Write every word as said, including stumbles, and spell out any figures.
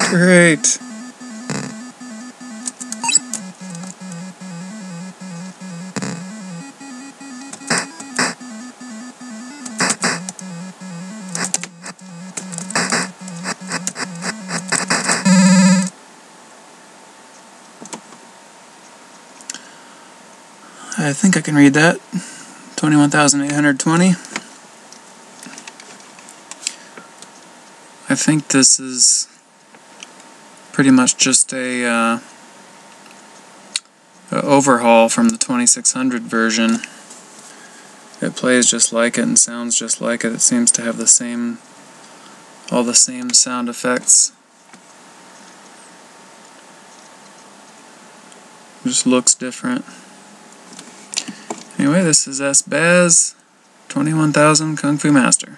Great. I think I can read that. twenty-one thousand eight hundred twenty. I think this is pretty much just a uh, a overhaul from the twenty-six hundred version. It plays just like it and sounds just like it. It seems to have the same, all the same sound effects. Just looks different. Anyway, this is S Baz twenty-one thousand Kung Fu Master.